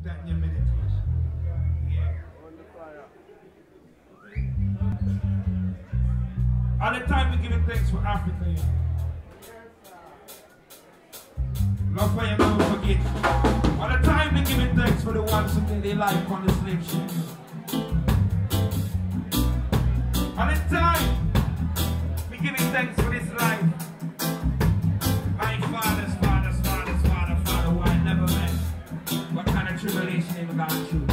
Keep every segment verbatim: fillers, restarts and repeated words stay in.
that in your meditation. Yeah. All the time we giving thanks for Africa, yeah. Luv Fyah, never forget. All the time we giving thanks for the ones who made their life on the slave ship. All the time we giving thanks for this life. My father's father's father's father, father, who I never met. What kind of tribulation they gone through?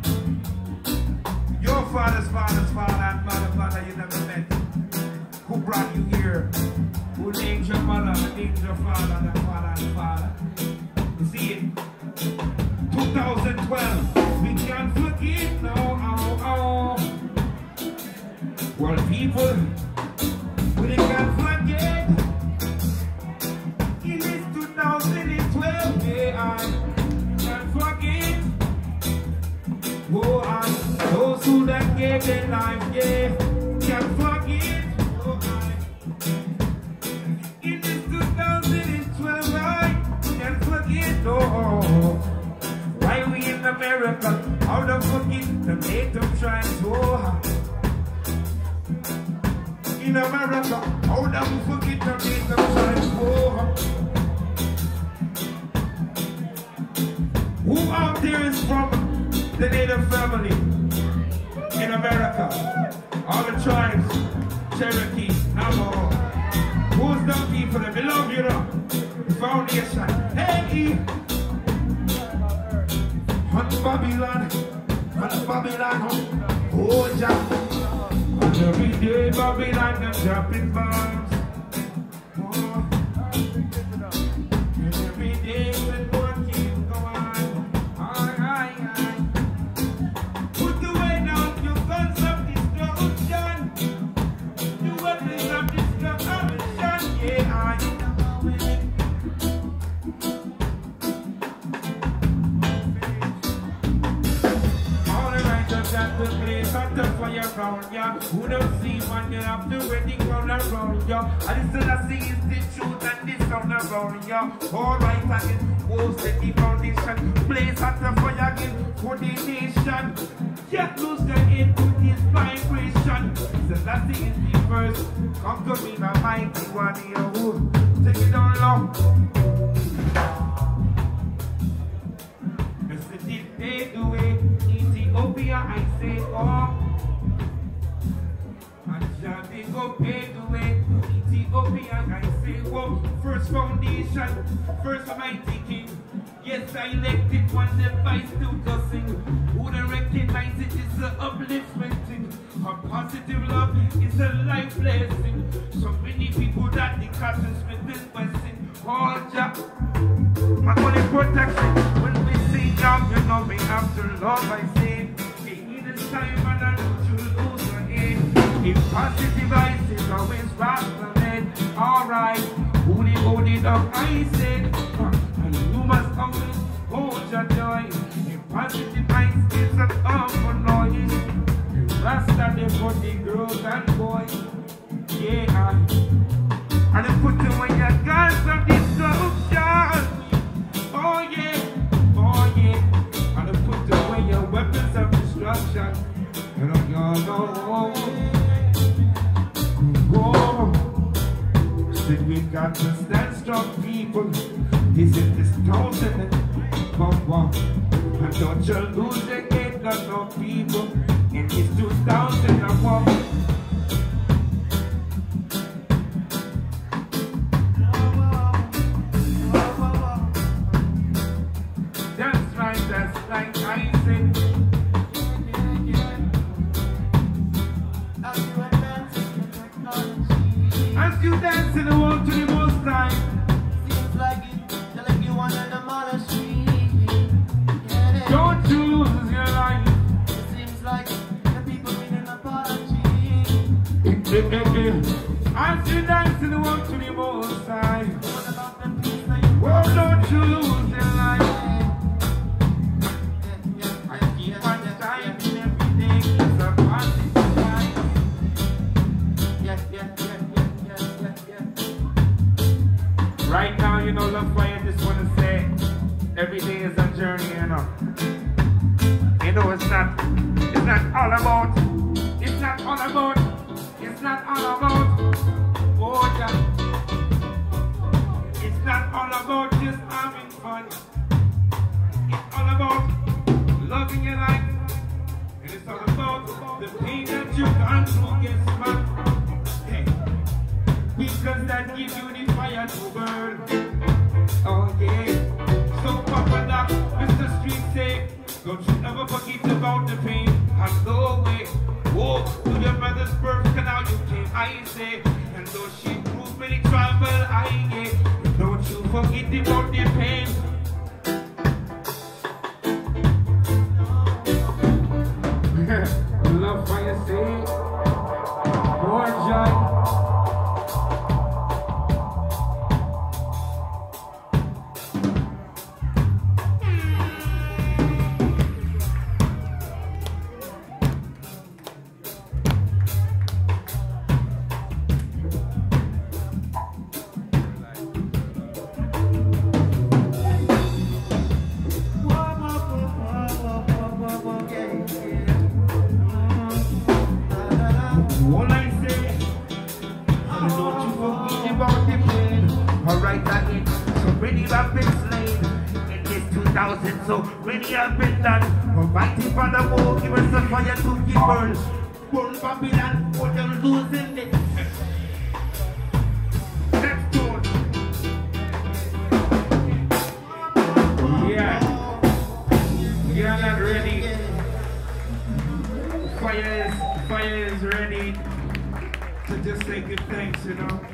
Your father's father's father and mother, mother you never met. Who brought you here? Who named your mother, who named your father, and father and father? You see it? twenty twelve, we can't forget, no, oh, oh. Well, people, we can't forget. It is two thousand twelve, yeah, I can't forget. Oh, and those who that gave their life, yeah, can't forget. Oh, I. It is two thousand twelve, I can't forget, no. Why we in America, how the forget the native tribes, oh. In America, how them forget the native tribes, oh. Who out there is from the native family in America? All the tribes, Cherokee, Navajo. Who's them people that belong, you know? The foundation. Hey! On Babylon, on Babylon, oh, Jack. And every day Babylon, them dropping bombs. Oh. And every day when one keeps going, aye, aye, aye. Put away now your guns of destruction, your weapons of destruction, yeah, aye. All the righteous got to place at the fire around ya. Who don't see man, you have the wedding ground around ya. And this I see is the truth and this sound around ya. All right again, who set the foundation, place at the fire again for the nation. Get loose the head to this vibration. So that is the first. Come to me, the mighty one here. Who take it down long. The city take away Ethiopia, I say, oh. They go pay the way. Ethiopia, I say, whoa. First foundation, first mighty king. Yes, I elected one device to sing. Who don't recognize it is an upliftment thing. A positive love is a life blessing. So many people that the cotton smith is blessing. All job, my only protection. When we see young, you know me after love, I say. In this time, and I know you lose your head. If positive I say, always rock the head. Alright, hold it, hold it up, I said. And you must always hold your joy. If positive I say, it's an awful noise. Rasta, they put the girls and boys. Yeah, and they put away your guns of destruction. Oh yeah, oh yeah. And they put away your weapons of destruction. You know, you know. Said we got to stand strong, people. This is this thousand come on. And don't you lose the gate, got no people. In this two thousand and one. That's right, that's right, I said. As you dance in the world to the most high. Seems like it, you're like you wanna demolish me. Yeah, don't you lose your life. It seems like the people need an apology. As you dance in the world to the most high. Well, don't you lose your life. I keep on trying every day. It's a positive life. Yeah, yeah, yeah. Right now, you know, Luv Fyah, I just want to say, every day is a journey, you know. know it's not, it's not all about, it's not all about, it's not all about, oh yeah. It's not all about just having fun. It's all about loving your life. And it's all about the pain that you gone through gets man. Hey. Because that gives you the fire to burn. Oh yeah. So Papa Doc, Mister Street say, don't you ever forget about the pain. And go away. Walk to your mother's birth canal you came, I say. And though she proved many trouble, I get. Don't you forget about the pain. Luv Fyah say, more joy. All I say, don't you forget about the pain. Alright, again, so many have been slain in this two thousand, so many have been done. We're fighting for the war, give us the fire to keep burn. Burn Babylon, for them losing it. Let's do it. Yeah, we are not ready. Fire is, fire is ready to just say good thanks, you know.